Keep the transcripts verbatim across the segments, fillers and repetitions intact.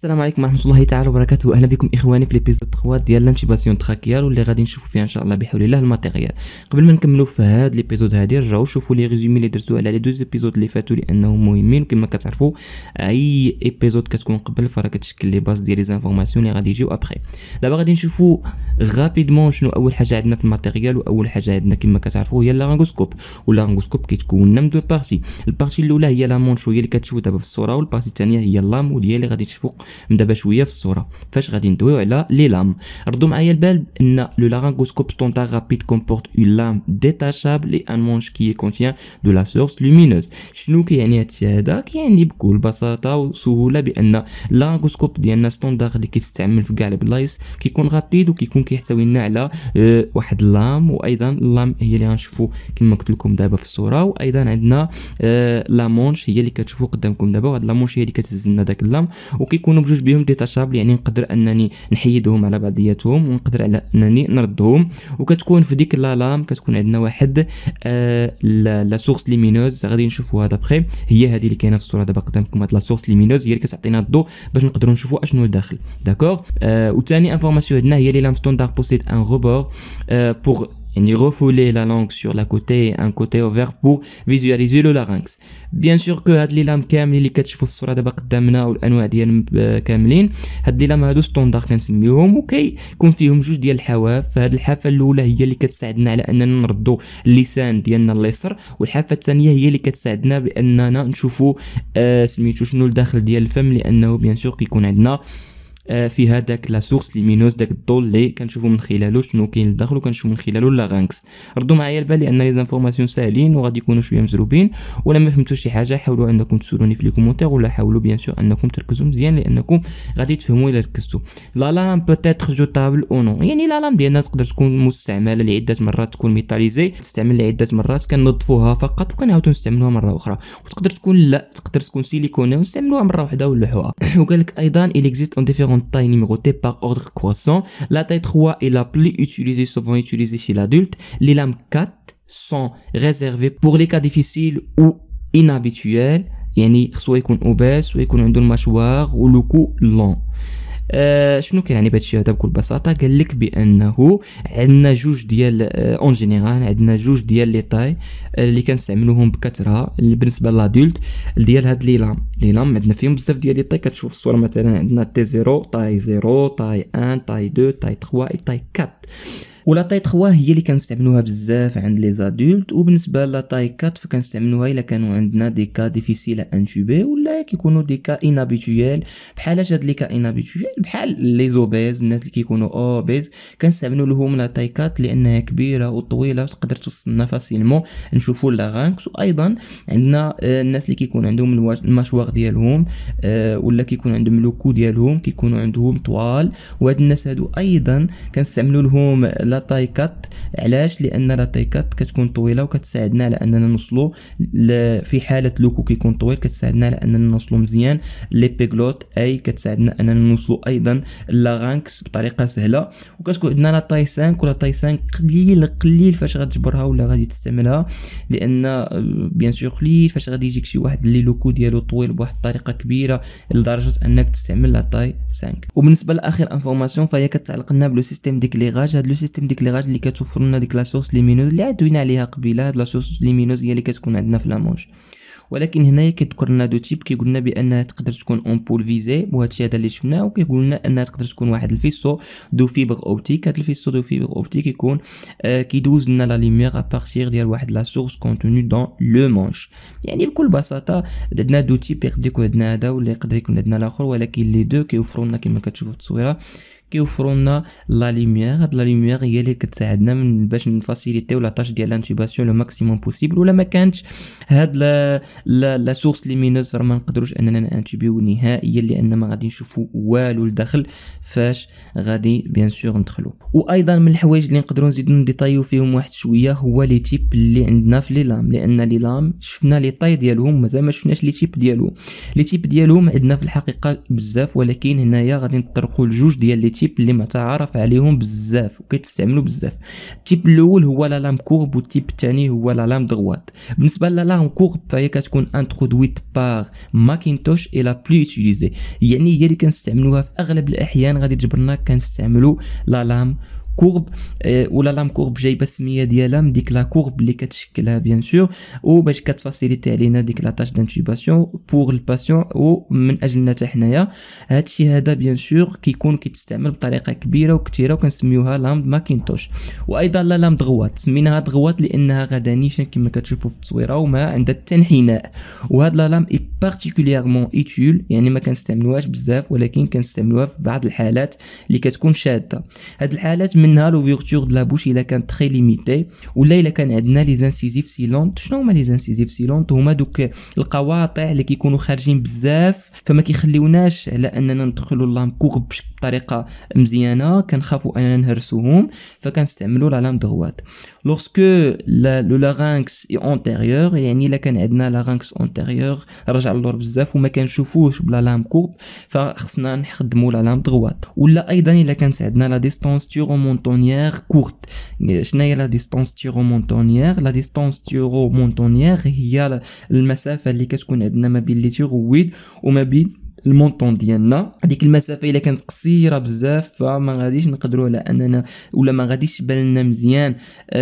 السلام عليكم ورحمه الله تعالى وبركاته. اهلا بكم اخواني في ليبيزود ثلاثة ديال لانتيباسيون تراكيال واللي غادي نشوفوا فيها ان شاء الله بحول الله الماتيريال. قبل ما نكملوا في هذا ليبيزود هادي رجعوا شوفوا لي ريزومي اللي درتو على لي دوز ايبيزود اللي فاتوا لانهم مهمين، وكما كتعرفوا اي ايبيزود كتكون قبل فراه كتشكل لي باز ديال لي زانفورماسيون اللي غادي يجيو ابخي. دابا غادي نشوفوا غابيدمون شنو اول حاجه عندنا في الماتيريال. واول حاجه عندنا كما كتعرفوا هي لارانغوسكوب، واللارانغوسكوب كيتكون من دو بارتي. البارتي الاولى هي لا مونش اللي كتشوفوا دابا في الصوره، والبارتي الثانيه هي اللام وديال اللي غادي تشوفوا من دابا شويه في الصوره. فاش غادي ندويو على لي لام، ردوا معايا البال ان لو لارانغوسكوب ستاندار رابيد كومبورت اون لام ديتاشابل اي ان مونش كي كونتيان دو لا سورس لومينوز. شنو كيعني هادشي هذا؟ كيعني بكل بساطه وسهوله بان اللارانغوسكوب ديالنا ستاندار اللي كيستعمل في كاع البلايص كيكون رابيد وكيكون كيحتوي لنا على أه واحد اللام، وايضا اللام هي اللي غنشوفوا كما قلت لكم دابا في الصوره. وايضا عندنا أه لا مونش هي اللي كتشوفوا قدامكم دابا، وهاد لا مونش هي اللي كتهز لنا داك اللام، وكيكونوا بجوج بهم ديتاشابل، يعني نقدر انني نحيدهم على بعضياتهم ونقدر على انني نردهم. وكتكون في ديك لا لام كتكون عندنا واحد آه لا سورس ليمينوز غادي نشوفوها دابخي، هي هذه اللي كاينه في الصوره دابا قدامكم. هاد لا سورس ليمينوز هي اللي كتعطينا الضوء باش نقدروا نشوفوا اشنو داخل. داكور. آه وثاني انفورماسيون عندنا هي لي لام ستاندار بوسيد ان روبور بور يعني refouler la langue sur la côté un côté ouvert pour visualiser le larynx. bien sûr que هاد لي لام كاملين اللي كتشوفوا في الصوره دابا قدامنا والانواع ديالهم كاملين، هاد لي لام هادو ستاندار كنسميوهم، وكيكون فيهم جوج ديال الحواف. هاد الحافه الاولى هي اللي كتساعدنا على اننا نردوا اللسان ديالنا اليسر، والحافه الثانيه هي اللي كتساعدنا باننا نشوفوا آه سميتو شنو الداخل ديال الفم، لانه bien sûr كيكون عندنا في هذاك لا سورس ليمينوز، داك الضوء اللي كنشوفوا من خلاله شنو كاين لداخل وكنشوفوا من خلاله لارانكس. ردوا معايا البال لان لي زانفورماسيون ساهلين وغادي يكونوا شويه مزروبين، ولا ما فهمتوش شي حاجه حاولوا انكم تسولوني في لي كومونتير، ولا حاولوا بيان سور انكم تركزوا مزيان لانكم غادي تفهموا الا ركزتوا. لا لام بوتيتر جوتابل او نو، يعني لا لام ديالنا تقدر تكون مستعمله لعده مرات، تكون ميتاليزي تستعمل لعده مرات كنظفوها فقط وكنعاودوا نستعملوها مره اخرى، وتقدر تكون لا تقدر تكون سيليكونيه ونستعملوها مره واحده ونلوحوها. وقال لك ايضا il existe en différentes tailles numérotées par ordre croissant. La taille trois est la plus utilisée, souvent utilisée chez l'adulte. Les lames quatre sont réservées pour les cas difficiles ou inhabituels. يعني خصو يكون obèse ويكون عنده المشوار ولوكو لون. آه شنو كيعني بهادشي هذا؟ بكل بساطه قال لك بانه عندنا جوج ديال اون جينيرال عندنا جوج ديال لي طاي اللي كنستعملوهم بكثره بالنسبه للادولت ديال هاد لي لام. لي لام عندنا فيهم بزاف ديال لي طاي، كتشوف في الصوره مثلا عندنا تي صفر، طاي صفر، طاي واحد، طاي اثنين، طاي ثلاثة، طاي أربعة. ولا طاي ثلاثة هي اللي كنستعملوها بزاف عند لي زادولت، وبالنسبه لا طاي أربعة فكنستعملوها الا كانوا عندنا دي كا ديفيسيل انتوبي ولا كيكونوا دي كا انابيتويل. بحال هاد لي كا انابيتويل بحال لي زوبيز، الناس اللي كيكونوا اوبيز كنستعملوا لهم لا طاي أربعة لانها كبيره وطويله وتقدر توصلنا فاسيلمون نشوفوا لارانكس. وايضا عندنا الناس اللي كيكون عندهم المشواغ ديالهم ولا كيكون عندهم لوكو ديالهم كيكونوا عندهم طوال، وهاد الناس هادو ايضا كنستعملوا لهم لا طاي أربعة. علاش؟ لان لا طاي أربعة كتكون طويله وكتساعدنا على اننا نوصلوا في حاله لوكو كيكون طويل كتساعدنا على اننا نوصلوا مزيان لي بيغلوت، اي كتساعدنا اننا نوصلوا ايضا لارانكس بطريقه سهله. وكتكون عندنا لا طاي خمسة، ولا طاي خمسة قليل قليل فاش غتجبرها ولا غادي تستعملها، لان بيان سور قليل فاش غادي يجيك شي واحد اللي لوكو ديالو طويل بواحد الطريقه كبيره لدرجه انك تستعمل لا طاي خمسة. وبالنسبه لاخر انفورماسيون فهي كتعلق لنا بلو سيستيم ديكليراج. هذا لو سيستيم ديكليراج اللي كتوفر لنا ديك لا سورس ليمينوز اللي عدوينا عليها قبيله. هاد لا سورس ليمينوز هي اللي كتكون عندنا في لامونج، ولكن هنايا كيذكر لنا دو تيب. كيقول لنا بانها تقدر تكون اونبول فيزي وهادشي هذا اللي شفناه، وكيقول لنا انها تقدر تكون واحد الفيسو دو فيبر اوبتيك. هاد الفيسو دو فيبر اوبتيك يكون آه كيدوز لنا لا لوميير ا بارتير ديال واحد لا سورس كونتوني دون لو مونش. يعني بكل بساطه عندنا دو تيب، يقدر يكون عندنا هذا ولا يقدر يكون عندنا الاخر، ولكن لي دو كيوفروا لنا كما كتشوفوا في التصويره كيوفروا لنا لا لوميير. هاد لا لوميير هي اللي كتساعدنا من باش نفاسيليتيو لا طاش ديال لانتوباسيون لو ماكسيموم بوسيبل. ولا ما كانتش هاد لا لا, لا سورس ليمينوز راه ما نقدروش اننا نانتوبيو نهائيا، لان ما غادي نشوفوا والو لداخل فاش غادي بيان سور ندخلوا. وايضا من الحوايج اللي نقدروا نزيدوا نديطايو فيهم واحد شويه هو لي تيب اللي عندنا في لي لام، لان لي لام شفنا لي طاي ديالهم مازال ما شفناش لي تيب ديالهم. لي تيب ديالهم عندنا في الحقيقه بزاف، ولكن هنايا غادي نطرقوا لجوج ديال لي تيب تيب اللي متعارف عليهم بزاف وكيتستعملوا بزاف. التيب الاول هو لا لام كورب والتيب الثاني هو لا لام دغوات. بالنسبه لا لام كورب فهي كتكون انترودويت بار ماكينتوش اي لا بلو يوتيليزي، يعني هي اللي كنستعملوها في اغلب الاحيان غادي تجبرنا كنستعملوا لا لام كورب. أه ولا لام كورب جايبه السميه ديالها من ديك لا كورب اللي كتشكلها بيان سور، وباش كتفاسيليتي علينا ديك لا تاش دانتوباسيون بور الباسيون ومن اجلنا حتى حنايا. هادشي هذا بيان سور كيكون كيتستعمل بطريقه كبيره وكثيره وكنسميوها لام ماكينتوش. وايضا لا لام دغوات سميناها دغوات لانها غدا نيشان كما كتشوفوا في التصويره وما عندها التنحناء. وهاد لا لام اي بارتيكوليرمون ايتيل، يعني ما كنستعملوهاش بزاف ولكن كنستعملوها في بعض الحالات اللي كتكون شاده. هاد الحالات منها لوفيرتور د لا بوش الا كانت تري ليميتي، ولا الا كان عندنا لي زانسيزيف سيلونت. شنو هما لي زانسيزيف سيلونت؟ هما دوك القواطع اللي كيكونوا خارجين بزاف فما كيخليوناش على اننا ندخلوا اللام كورب بطريقه مزيانه، كنخافوا اننا نهرسوهم فكنستعملوا لا لام دغوات. لورسكو لو لارynx اي اونتيريور، يعني الا كان عندنا لارynx اونتيريور رجع اللور بزاف وما كنشوفوش بلا لام كورب فخصنا نخدموا لا لام دغوات. ولا ايضا الا كانت عندنا لا ديستانس تيرومونتونيير كورت. شناهي لا ديستانس تيرومونتونيير؟ لا ديستانس تيرومونتونيير هي المسافه اللي كتكون عندنا ما بين لي تيرويد وما بين المونطون ديالنا. هذيك المسافه الا كانت قصيره بزاف فما غاديش نقدروا على اننا ولا ما غاديش تبان لنا مزيان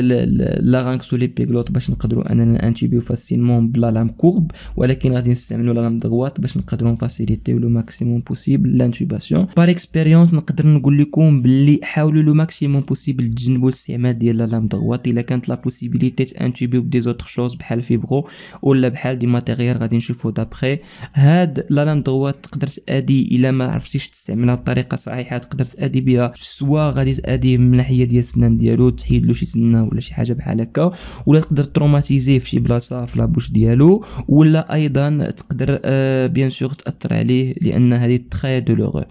لارynx ولي بيغلوت باش نقدروا اننا انتيبيو فاسيلمون بلا لام كورب، ولكن غادي نستعملوا لا لام دغوات باش نقدروا نفاسيليتيو لو ماكسيموم بوسيبل لانتوباسيون. بار اكسبيريونس نقدر نقول لكم باللي حاولوا لو ماكسيموم بوسيبل تجنبوا الاستعمال ديال لا لام دغوات الا كانت لا بوسيبيليتي تانتيبيو بدي زوتر شوز بحال فيبرو ولا بحال دي ماتيريال غادي نشوفوا دابري. هاد لا لام دغوات تقدر تادي الا ما عرفتيش تستعملها بطريقه صحيحه تقدر تادي بها سوا غادي تادي من ناحيه ديال السنان ديالو تحيد له شي سنه ولا شي حاجه بحال هكا، ولا تقدر تروماتيزيه في شي بلاصه في لابوش ديالو، ولا ايضا تقدر آه بيان سور تاثر عليه لان هذه تري دولور.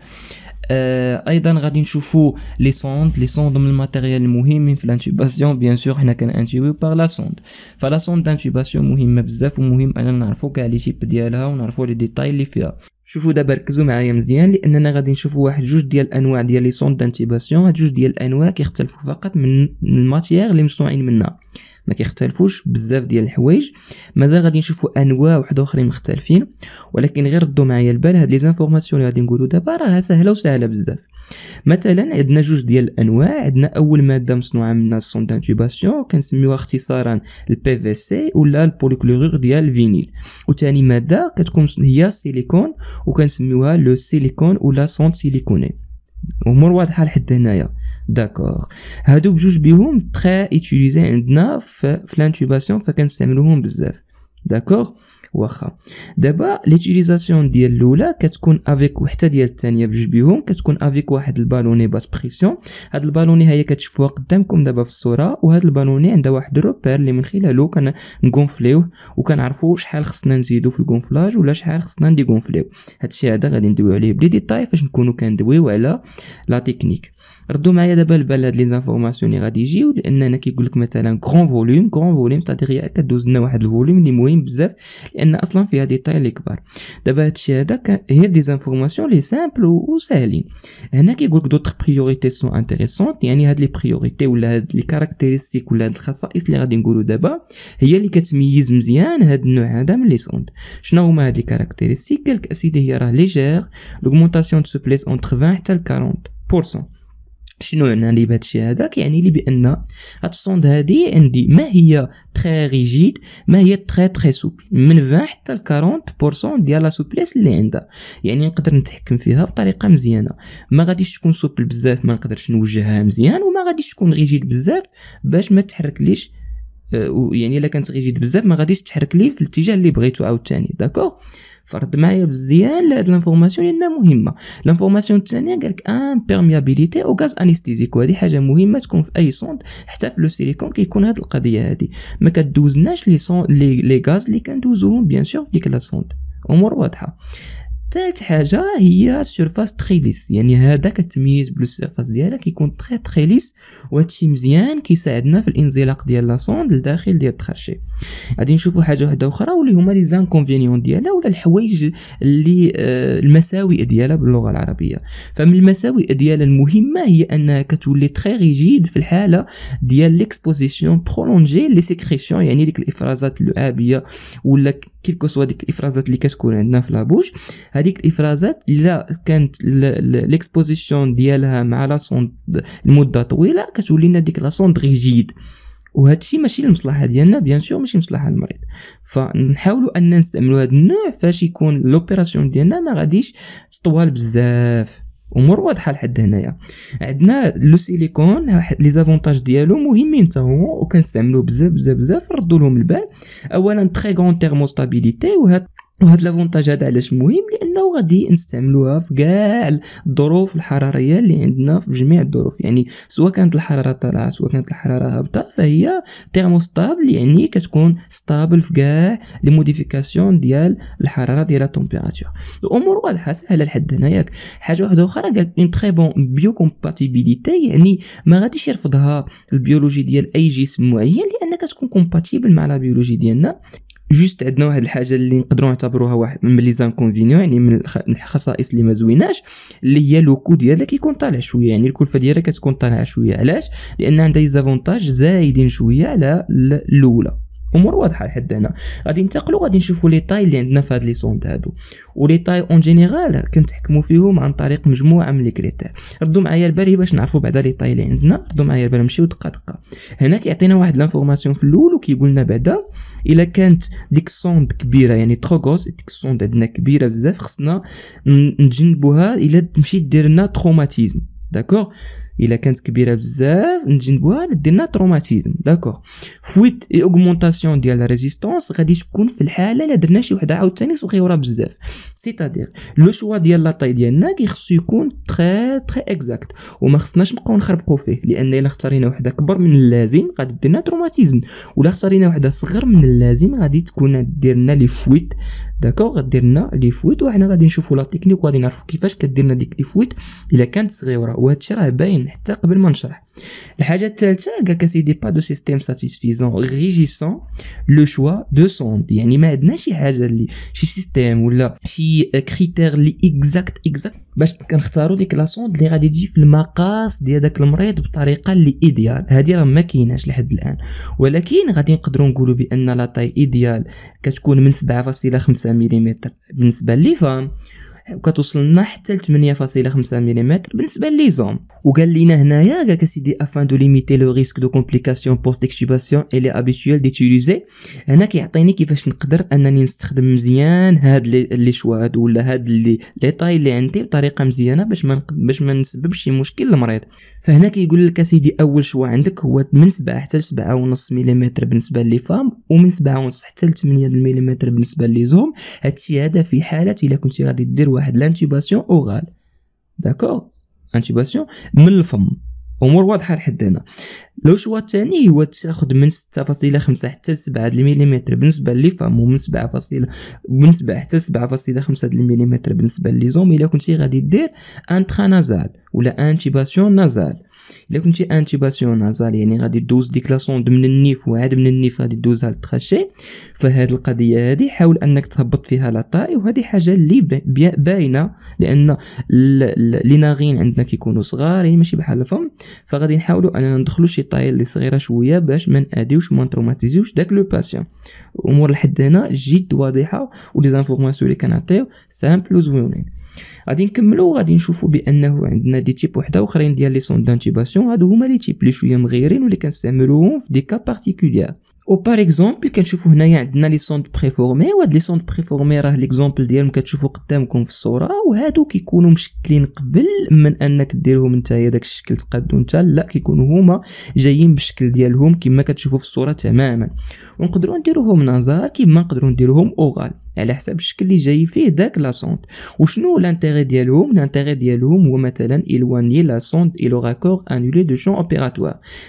آه ايضا غادي نشوفوا لي سوند. لي سوند من الماتيريال المهمين في الانتوباسيون بيان سور حنا كنانتيبيو بار لا سوند. فلا سوند دانتوباسيون مهمه بزاف ومهم اننا نعرفوا كاع لي تيب ديالها ونعرفوا لي ديتاي اللي فيها. شوفوا دابا ركزوا معايا مزيان لاننا غادي نشوفوا واحد جوج ديال الانواع ديال لي سوند دانتيباسيون. هاد جوج ديال الانواع كيختلفوا فقط من الماتيير اللي مصنوعين منها، ما كيختلفوش بزاف ديال الحوايج. مازال غادي نشوفوا انواع واحد اخرين مختلفين، ولكن غير ردوا معايا البال هاد لي زانفورماسيون اللي غادي نقولوا دابا راها سهله وسهله بزاف. مثلا عندنا جوج ديال الانواع. عندنا اول ماده مصنوعه منها السوند دانتوباسيون كنسميوها اختصارا البي في سي ولا البوليكلورور ديال الفينيل، وثاني ماده كتكون هي السيليكون وكنسميوها لو سيليكون ولا سوند سيليكوني. امور واضحه لحد هنايا داكور. هادو بجوج بهم تري ايتيليزي عندنا في لانتوباسيون فكنستعملوهم بزاف داكور. واخا دابا ليتيليزاسيون ديال الاولى كتكون افيك وحده ديال الثانيه بجوج بهم كتكون افيك واحد البالوني باس بريسيون. هاد البالوني هي كتشوفوها قدامكم دابا في الصوره، وهاد البالوني عندها واحد الروبير اللي من خلاله كنغونفليوه وكنعرفوا شحال خصنا نزيدو في الغونفلاج ولا شحال خصنا نديغونفليو. هادشي هذا غادي ندويو عليه بلي ديتاي فاش نكونوا كندويو على لا تكنيك. ردوا معايا دابا البال هاد لي زانفورماسيون اللي غادي يجيو لاننا كيقول لك مثلا غران فوليوم. غران فوليوم تادير كدوز لنا واحد الفوليوم اللي مهم بزاف لان اصلا فيها ديتاي اللي كبار. دابا هادشي هذا هي دي زانفورماسيون لي سامبل وساهلين. هنا كيقول لك دوطر بريوريتي سون انتريسونت، يعني هاد لي بريوريتي ولا هاد لي كاركتيرستيك ولا هاد الخصائص اللي غادي نقولوا دابا هي اللي كتميز مزيان هاد النوع هذا من لي سوند. شنو هما هاد لي كاركتيرستيك؟ قالك اسيدي هي راه ليجير لوغمونطاسيون دو سو بليس اونتر عشرين حتى ل أربعين بالمية. شنو يعني بهادشي هذا؟ كيعني لي بان هاد السوند هادي عندي ما هي تري ريجيد ما هي تري تري سوبل، من عشرين حتى ل أربعين بالمية ديال لا سوبليس اللي عندها، يعني نقدر نتحكم فيها بطريقه مزيانه. ما غاديش تكون سوبل بزاف ما نقدرش نوجهها مزيان، وما غاديش تكون ريجيد بزاف باش ما تحركليش، يعني الا كانت ريجيد بزاف ما غاديش تحرك لي في الاتجاه اللي بغيتو عاوتاني داكوغ. فرد معايا مزيان لهاد لانفورماسيون لانها مهمه. لانفورماسيون الثانيه قالك ان بيرميابيليتي او غاز انستيزيك، وهذه حاجه مهمه تكون في اي سوند حتى في لو سيليكون كيكون هاد القضيه هذه ما كدوزناش لي سون لي لي غاز اللي كندوزوهم بيان سور في ديك لا سوند. امور واضحه. ثالث حاجه هي سيرفاس تري ليس، يعني هذا كتميز بلو السيرفاس ديالها كيكون تري تري ليس، وهادشي مزيان كيساعدنا في الانزلاق ديال لا سوند لداخل ديال التراشي. غادي نشوفوا حاجه واحده اخرى واللي هما لي زانكونفينيون ديالها ولا الحوايج اللي آه المساوئ ديالها باللغه العربيه. فمن المساوئ ديالها المهمه هي انها كتولي تري ريجيد في الحاله ديال ليكسبوزيسيون برولونجي لي سيكريسيون، يعني ديك الافرازات اللعابيه ولا كيلكو سوا ديك الافرازات اللي كتكون عندنا في لابوش. هذيك الافرازات الا كانت ليكسبوزيسيون ديالها مع لا سوند لمده طويله كتولي لنا ديك لا سوند ريجيد، وهذا الشيء ماشي للمصلحه ديالنا بيان سور، ماشي مصلحه المريض. فنحاولوا ان نستعملوا هذا النوع فاش يكون لوبيراسيون ديالنا ما غاديش تطوال بزاف. امور واضحه لحد هنايا. عندنا لو سيليكون لي زافونتاج ديالو مهمين حتى هما وكنستعملوه بزاف بزاف بزاف، ردوا لهم البال. اولا تري غون تيرموستابيليتي، وهذا وهاد لافونتاج هذا علاش مهم؟ لانه غادي نستعملوها في كاع الظروف الحراريه اللي عندنا في جميع الظروف، يعني سواء كانت الحراره طالعه سواء كانت الحراره هابطه فهي تيرموستابل، يعني كتكون ستابل في كاع لي موديفيكاسيون ديال الحراره ديال التمبيراتور. الامور واضحه سهله لحد هنا ياك. حاجه واحده اخرى قال ان تري بون بيو كومباتيبيليتي، يعني ما غاديش يرفضها البيولوجي ديال اي جسم معين لان كتكون كومباتيبل مع لا بيولوجي ديالنا. جوست عندنا واحد الحاجه اللي نقدروا نعتبروها واحد من لي زانكونفينيون، يعني من الخصائص اللي ما زويناش، اللي هي لوكو ديالها كيكون طالع شويه، يعني الكلفه ديالها كتكون طالعه شويه. علاش؟ لان عندها زافونتاج زايدين شويه على الاولى. امور واضحه لحد هنا. غادي ننتقلوا غادي نشوفوا لي طاي اللي عندنا في هاد لي سوند هادو، ولي طاي اون جينيرال كنتحكموا فيهم عن طريق مجموعه من لي كريتير. ردوا معايا البال باش نعرفوا بعدا لي طاي اللي عندنا. ردوا معايا البال نمشيو دقه دقه. هنا كيعطينا واحد لانفورماسيون في الاول وكيقول لنا بعدا الا كانت ديك السوند كبيره، يعني تروغوس ديك السوند عندنا كبيره بزاف، خصنا نتجنبوها الا مشيت دير لنا تروماتيزم. داكور، الا كانت كبيره بزاف نجنبوها نديرنا تروماتيزم. داكور. فويت اي اوغمونطاسيون ديال لا ريزيستانس غادي تكون في الحاله الا درنا شي وحده عاوتاني صغيره بزاف. سيتادير لو شوا ديال لا طاي ديالنا كيخصو يكون تري تري اكزاكت وما خصناش نبقاو نخربقوا فيه، لان الا اختارينا وحده كبر من اللازم غادي ديرنا تروماتيزم، ولا اختارينا وحده صغر من اللازم غادي تكون ديرنا لي فويت. داكور، غدير لنا لي فويت وحنا غادي نشوفوا لا تكنيك وغادي نعرفوا كيفاش كدير لنا ديك لي فويت الا كانت صغيره، وهذا الشيء راه باين حتى قبل ما نشرح. الحاجه الثالثه قالك سيدي با دو سيستيم ساتيسفيزون ريجيسون لو شوا دو سوند، يعني ما عندنا شي حاجه اللي شي سيستيم ولا شي كريتير اللي اكزاكت اكزاكت باش كنختاروا ديك لا سوند اللي غادي تجي في المقاس ديال داك المريض بطريقه اللي ايديال. هذه راه ما كايناش لحد الان، ولكن غادي نقدروا نقولوا بان لا طاي ايديال كتكون من سبعة فاصلة خمسة ملم بالنسبه لي فام، وكتوصل لنا حتى ل ثمانية فاصلة خمسة ملم بالنسبه لي زوم. وقال لنا هنايا قالك سيدي افان دو ليميتي لو ريسك دو كومبليكاسيون بوست اكتوباسيون اي ابيتويل ديتيليزي. هنا كيعطيني كيفاش نقدر انني نستخدم مزيان هاد لي شوا هادو ولا هاد لي لي طاي اللي عندي بطريقه مزيانه باش ما باش ما نسببش شي مشكل للمريض. فهنا كيقول لك سيدي اول شوا عندك هو من سبعة حتى ل سبعة ونص ملم بالنسبه لي فام، ومن سبعة ونص حتى ل ثمانية ملم بالنسبه لي زوم. هادشي هذا في حاله الا كنتي غادي دير واحد لانتوباسيون اورال. داكور، انتوباسيون من الفم. امور واضحه لحد هنا. لو شوا الثاني هو تاخذ من ستة فاصلة خمسة حتى ل سبعة ملم بالنسبه لي فام، ومن سبعة فاصلة من سبعة حتى ل سبعة فاصلة خمسة ملم بالنسبه لي زوم الا كنتي غادي دير انترانازال ولا انتوباسيون نازال. الا كنتي انتوباسيون نازال يعني غادي دوز ديك لا سوند من النيف وعاد من النيف غادي دوزها للتراشي. فهاد القضيه هذه حاول انك تهبط فيها لا طاي، وهذه حاجه اللي باينه لان لي ناغين عندنا كيكونوا صغارين ماشي بحال الفم، فغادي نحاولوا اننا ندخلوا شي طاي اللي صغيره شويه باش ما ناديوش ما نتروماتيزيوش داك لو باسيون. الامور لحد هنا جد واضحه ولي زانفورماسيون اللي كنعطيو سامبل وزوينين. غادي نكملوا وغادي نشوفوا بانه عندنا دي تيب وحده اخرين ديال لي سوند دانتوباسيون. هادو هما لي تيب لي شويه مغيرين واللي كنستعملوهم في دي كا بارتيكولير. او بار اكزومبل كنشوفوا هنايا عندنا لي سوند بريفورمي، وهاد لي سوند بريفورمي راه ليكزومبل ديالهم كتشوفوا قدامكم في الصوره، وهادو كيكونوا مشكلين قبل من انك ديرهم نتايا داك الشكل تقادو نتا، لا كيكونوا هما جايين بالشكل ديالهم كما كتشوفوا في الصوره تماما. ونقدروا نديروهم نازار كيما نقدروا نديروهم اورال على حسب الشكل اللي جاي فيه داك لا سوند. وشنو لانتيغي ديالهم؟ لانتيغي ديالهم هو مثلا الواني لا سوند اي لو راكور انولي دو شون اوبيراتوار.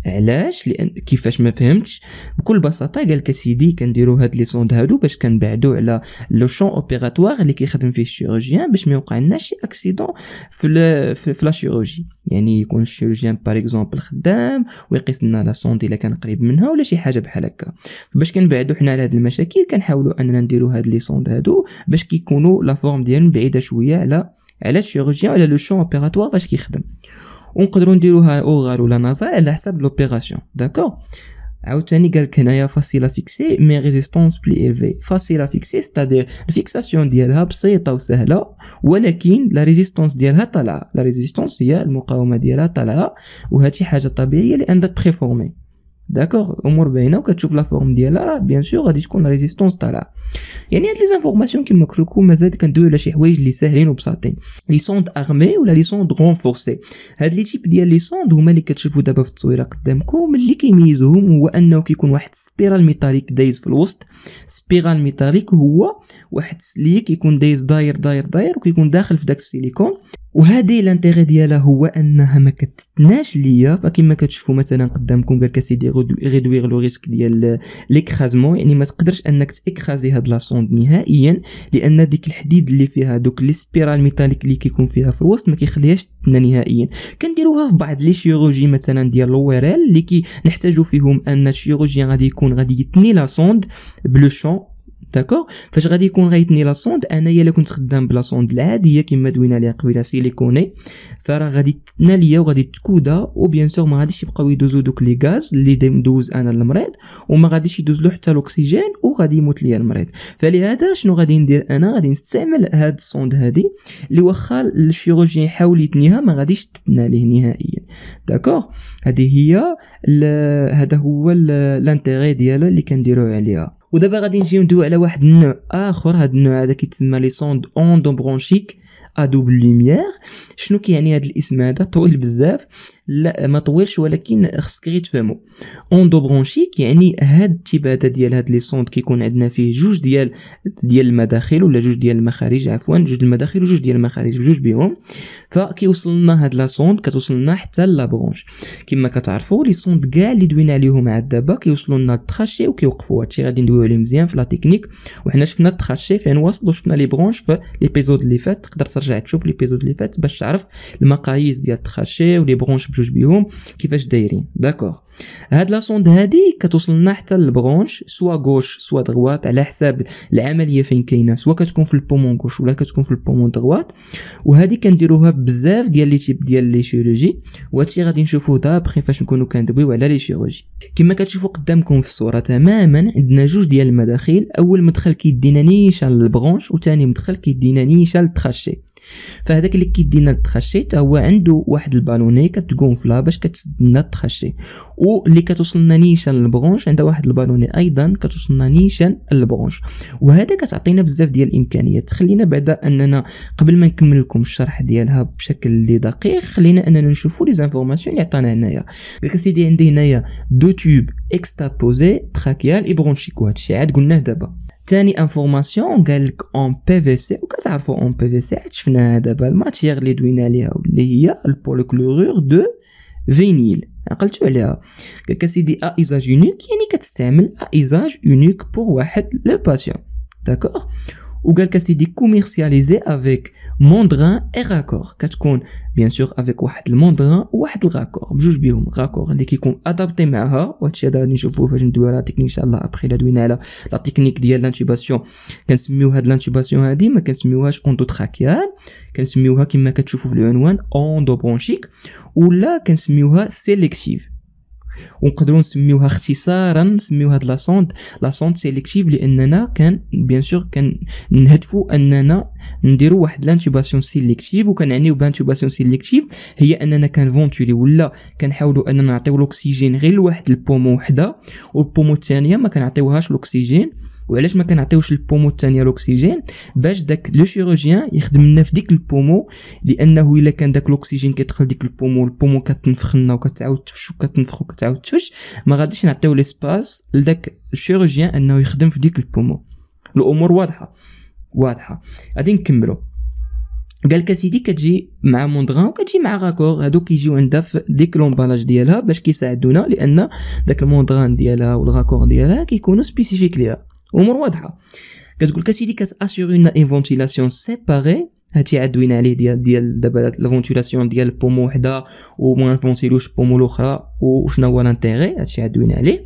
علاش؟ لان كيفاش ما فهمتش بكل بساطه. قال لك سيدي كنديروا هاد لي سوند هادو باش كنبعدوا على لو شون اوبيراتوار اللي كيخدم فيه الشيروجيان باش ما يوقع لنا شي اكسيدون في في لا شيروجي. يعني يكون الشيروجيان باغ اكزومبل خدام ويقيس لنا لا سوند الا كان قريب منها ولا شي حاجه بحال هكا. باش كنبعدوا حنا على هاد المشاكل كنحاولوا اننا نديروا هاد لي سوند هادو باش كيكونوا لا فورم ديالهم بعيده شويه على على الشيروجيان ولا لو شون اوبيراتوار باش كيخدم. ونقدروا نديروها اوغال ولا نازال على حسب لوبيراسيون. داكور. عاوتاني قال لك هنايا فاسيلا فيكسي مي ريزيستانس بلي ايلفي. فاسيلا فيكسي ستادير الفيكساسيون ديالها بسيطه وسهله ولكن لا ريزيستانس ديالها طالعه. لا ريزيستانس هي المقاومه ديالها طالعه وهذه حاجه طبيعيه اللي عندك بريفورمي. داكوغ. امور باينه وكتشوف لا فورم ديالها بيان سور غادي تكون ريزيستانس طالعه. يعني هاد لي زانفورماسيون كيما قلت لكم مازال كندويو على شي حوايج اللي ساهلين وبساطين. لي سوند ارمي ولا لي سوند رونفورسي. هاد لي تيب ديال لي سوند هما اللي كتشوفوا دابا في التصويره قدامكم. اللي كيميزوهم هو انه كيكون واحد سبيرال ميتاليك دايز في الوسط. سبيرال ميتاليك هو واحد السليك كيكون دايز داير داير داير وكيكون داخل في داك السيليكون. وهذه الانتيغي ديالها هو انها ما كتتناش ليا. فكما كتشوفوا مثلا قدامكم قال كسيدي ريدوير لو ريسك ديال ليكرازمون. يعني ما تقدرش انك تاكرازي هاد لا سوند نهائيا لان ديك الحديد اللي فيها دوك لي سبيرال ميتاليك اللي كيكون فيها في الوسط ما كيخليهاش تتنى نهائيا. كنديروها في بعض لي شيروجي مثلا ديال لويرال اللي كي نحتاجوا فيهم ان الشيروجيان غادي يكون غادي يتني لا سوند بلو شون. داكوغ. فاش غادي يكون غيتني لا سوند انايا الا كنت خدام بلا سوند العاديه كما دوينا ليها قبيله سيليكوني فراه غادي تتنى ليا وغادي تكودا وبيان سور ما غاديش يبقاو يدوزو دوك لي غاز اللي ندوز انا المريض وما غاديش يدوز له حتى الاكسجين وغادي يموت ليا المريض. فلهذا شنو غادي ندير انا؟ غادي نستعمل هاد السوند هادي اللي واخا الشيروجين يحاول يتنيها ما غاديش تتنى ليه نهائيا. داكوغ. هذه هي هذا هو الانتيغي ديالها اللي كنديروا عليها. ودابا غادي نجيو ندويو على واحد النوع اخر. هذا النوع هذا كيتسمى لي سوند اوندو برونشيك ا دوبل لوميير. شنو كيعني هذا الاسم هذا؟ طويل بزاف. لا ما طويلش ولكن خصك غير تفهموا. اوندو برونشيك يعني هاد التيب هذا ديال هاد لي سوند كيكون عندنا فيه جوج ديال ديال المداخل ولا جوج ديال المخارج عفوا جوج المداخل وجوج ديال المخارج بجوج بهم. فكيوصل لنا هاد لا سوند كتوصل لنا حتى لا برونش. كما كتعرفوا لي سوند كاع اللي دوينا عليهم عاد دابا كيوصلوا لنا التراشي وكيوقفوا. هادشي غادي ندويو عليه مزيان في لا تكنيك. وحنا شفنا التراشي فين وصل وشفنا لي برونش في ليبيزود اللي فات. تقدر ترجع تشوف ليبيزود اللي فات باش تعرف المقاييس ديال التراشي ولي برونش بجوج بهم كيفاش دايرين. داكوغ. هاد لا سوند هادي كتوصل لنا حتى للبرونش سوا غوش سوا دغوات على حساب العمليه فين كاينه. سوا كتكون في البومون غوش ولا كتكون في البومون دغوات. وهذه كنديروها بزاف ديال لي تيب ديال لي شيروجي وهادشي غادي نشوفوه دابخي فاش نكونوا كندويو على لي شيروجي. كما كتشوفوا قدامكم في الصوره تماما عندنا جوج ديال المداخل. اول مدخل كيدينا نيشان للبرونش وثاني مدخل كيدينا نيشان للتراشي. فهذاك اللي كيدينا التراشي حتى هو عنده واحد البالوني كتغونفلا باش كتسد لنا التراشي. واللي كتوصلنا نيشان للبرونش عندها واحد البالوني ايضا كتوصلنا نيشان للبرونش. وهذا كتعطينا بزاف ديال الامكانيات. خلينا بعدا اننا قبل ما نكمل لكم الشرح ديالها بشكل اللي دقيق خلينا اننا نشوفوا لي زانفورماسيون اللي عطانا هنايا. داك سيدي عندي هنايا دو تيوب اكستابوزي تراكيال اي برونشيك. وهادشي عاد قلناه دابا. ثاني انفورماسيون قال لك اون بي في سي. وكتعرفوا اون بي في سي عاد شفناها دابا الماتيير اللي دوينا عليها اللي هي البوليكلورور دو فينيل. عقلتوا عليها. قال لك سيدي ا ايزاج يونيك يعني كتستعمل ا ايزاج يونيك بور واحد لو باسيون. داكوغ. وقال لك سيدي كوميرسياليزي افيك موندران اي راكور. كتكون بيان سور افيك واحد الموندران وواحد الراكور بجوج بهم. راكور اللي كيكون ادابتي معها وهادشي هذا غادي نشوفوه فاش ندويو على تكنيك ان شاء الله. ابخي لا دوينا على لا تكنيك ديال لانتوباسيون كنسميو هاد لانتوباسيون هادي ما كنسميوهاش اوندو تراكيال كنسميوها كما كتشوفوا في العنوان اوندو برونشيك ولا كنسميوها سيليكتيف. ونقدروا نسميوها اختصارا نسميوها هاد لا سوند لا سوند سيليكتيف لاننا كان بيان سور كان نهدفوا اننا نديروا واحد لانتوباسيون سيليكتيف. وكنعنيو بلانتوباسيون سيليكتيف هي اننا كنفونتولي ولا كنحاولوا اننا نعطيو الاكسجين غير لواحد البومو وحده والبومو الثانيه ما كنعطيوهاش الاكسجين. وعلاش ما كنعطيوش البومو الثانيه الاكسجين؟ باش داك لو شيروجيان يخدم لنا في ديك البومو لانه الا كان داك الاكسجين كيدخل ديك البومو البومو كتنفخ لنا وكتعاود تفش وكتنفخ وكتعاود تفش ما غاديش نعطيو ليسباس لداك الشيروجيان انه يخدم في ديك البومو. الامور واضحه واضحه. غادي نكملوا. قال لك سيدي كتجي مع موندغان وكتجي مع غاكور، هادو كيجيو عندها في ديك لومبالاج ديالها باش كيساعدونا، لان داك الموندغان ديالها والغاكور ديالها كيكونوا سبيسيفيك ليها. امور واضحه. كتقول لك سيدي كتاسيغينا اون فونتيلاسيون سيباري، هادشي عاد دوينا عليه ديال ديال دابا لا فونتيلاسيون ديال بومو وحده وما نفونتيلوش بومو الاخرى وشنو هو لانتيغي، هادشي عاد دوينا عليه.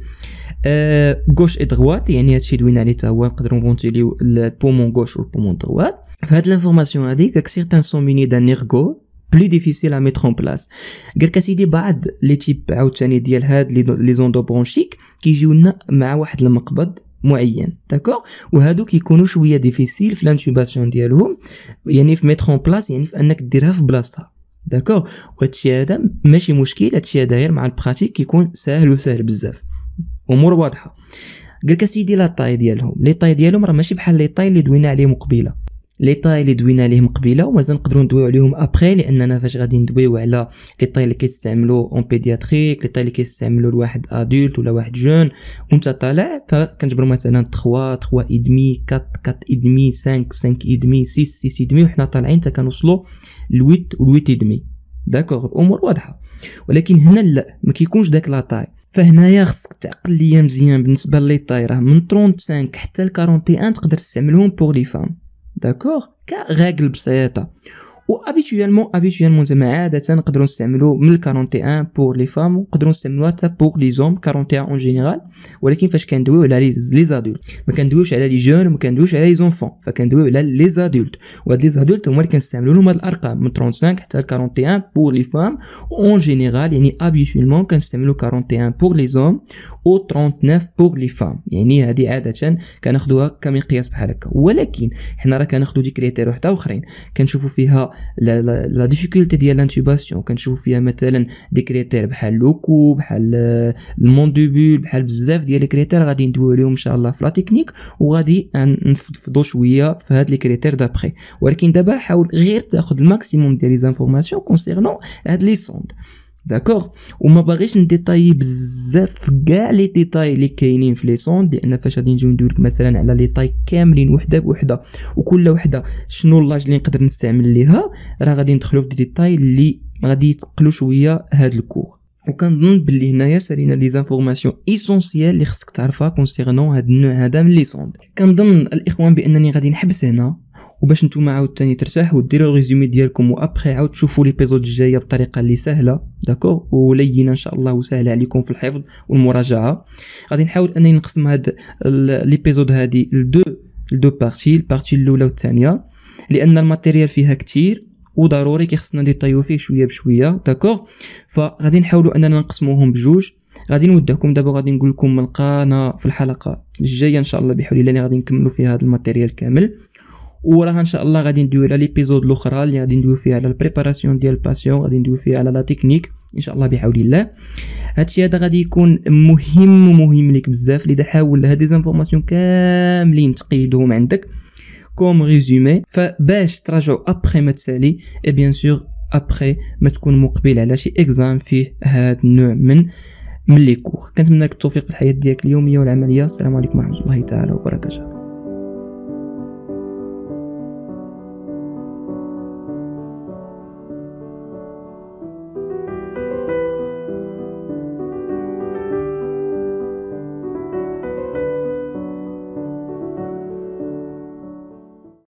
أه غوش اي دغوات، يعني هادشي دوينا عليه حتى هو، نقدروا نفونتيليو البومون غوش والبومون دغوات. فهاد لانفورماسيون هادي كاك سيغتان سون موني دان نيرغو بلي ديفيسيل ا ميتر اون بلاص. قالك سيدي بعض لي تيب عاوتاني ديال هاد لي زوندو برونشيك كيجيو لنا مع واحد المقبض معين، داكوغ، وهادو كيكونوا شويه ديفيسيل في لانتوباسيون ديالهم، يعني في ميتر اون بلاص، يعني في انك ديرها في بلاصتها، داكوغ. وهادشي هذا ماشي مشكل، هادشي داير مع البراتيك كيكون ساهل وسهل بزاف، امور واضحه. قالك سيدي لا طاي ديالهم، لي طاي ديالهم راه ماشي بحال لي طاي اللي دوينا عليهم قبيله. لي طاي اللي دوينا عليهم قبيله ومازال نقدروا ندويو عليهم ابري، لاننا فاش غادي ندويو على لي طاي اللي كيستعملوا اون بيدياتريك، لي طاي اللي كيستعملوا لواحد ادولت ولا واحد جون وانت طالع، فكنجبروا مثلا ثلاثة ثلاثة ادمي أربعة أربعة ادمي خمسة خمسة ادمي ستة ستة ادمي، وحنا طالعين حتى كنوصلوا ل ثمانية و ثمانية ادمي، داكوغ. الامور واضحه. ولكن هنا لا، ما كيكونش داك لا طاي. فهنايا خصك تعقل ليا مزيان بالنسبه لي طاي، راه من خمسة وثلاثين حتى ل واحد وأربعين تقدر تستعملهم بوغ لي فام، داكوغ، كغاغل بسيطه. و ابيتويالمون ابيتويالمون زعما عاده نقدروا نستعملوا من واحد وأربعين بوغ لي فام، ونقدروا نستعملوها حتى بوغ لي زوم واحد وأربعين اون جينيرال. ولكن فاش كندويو على لي زادولت ما كندويوش على لي جون وما كندويوش على لي زونفون، فكندويو على لي زادولت. وهاد لي زادولت هما اللي كنستعملوا لهم هاد الارقام من خمسة وثلاثين حتى ل واحد وأربعين بوغ لي فام، اون جينيرال يعني ابيتويالمون كنستعملوا واحد وأربعين بوغ لي زوم و تسعة وثلاثين بوغ لي فام، يعني هذه عاده كناخذوها كمقياس بحال هكا. ولكن حنا راه كناخذوا دي كريتير وحده اخرين، كنشوفوا فيها لا ديفيكولتي ديال لانتوباسيون، كنشوفوا فيها مثلا دي كريتير بحال لوكو، بحال الموندوبول، بحال بزاف ديال لي كريتير غادي ندويو عليهم ان شاء الله في لا تكنيك، وغادي نفضفضوا شويه في هاد لي كريتير دابري. ولكن دابا حاول غير تاخذ الماكسيموم ديال لي زانفورماسيون كونسيرنون هاد لي سوند، داكوغ. وما باغيش نديطاي بزاف في كاع لي ديتاي اللي كاينين في لي سوند، لان فاش غادي نجيو ندوي لك مثلا على لي طاي كاملين وحده بوحده وكل وحده شنو اللاج اللي نقدر نستعمل ليها، راه غادي ندخلوا في دي ديتاي اللي غادي يتقلوا شويه هاد الكور. وكنظن باللي هنايا سالينا لي زانفورماسيون ايسونسيال اللي خصك تعرفها كونسيرنون هاد النوع هذا من لي سوند. كنظن الاخوان بانني غادي نحبس هنا، وباش نتوما عاوتاني ترتاحوا وديروا الريزومي ديالكم وابخي عاود تشوفوا ليبيزود الجايه بطريقه اللي سهله، داكوغ، ولينه ان شاء الله وسهله عليكم في الحفظ والمراجعه. غادي نحاول انني نقسم هاد ليبيزود هادي لدو لدو بارتي، البارتي الاولى والثانيه، لان الماتيريال فيها كتير وضروري كيخصنا نديطايو فيه شويه بشويه، داكوغ. فغادي نحاولوا اننا نقسموهم بجوج. غادي نودعكم دابا، غادي نقول لكم نلقانا في الحلقه الجايه ان شاء الله بحول الله، اللي غادي نكملوا فيها هذا الماتيريال كامل. وراها ان شاء الله غادي ندويو على ليبيزود الاخرى اللي غادي ندويو فيها على البريباراسيون ديال الباسيون، غادي ندويو فيها على لا تكنيك ان شاء الله بحول الله. هادشي هذا غادي يكون مهم ومهم ليك بزاف، لذا حاول هاد لي زانفورماسيون كاملين تقيدهم عندك كوم ريزومي، فباش تراجعوا ابري ما تسالي اي بيان سور ابري ما تكون مقبل على شي اكزام فيه هاد النوع من من لي كور. كنتمنى لك التوفيق في الحياه ديالك اليوميه والعمليه. السلام عليكم ورحمه الله تعالى وبركاته.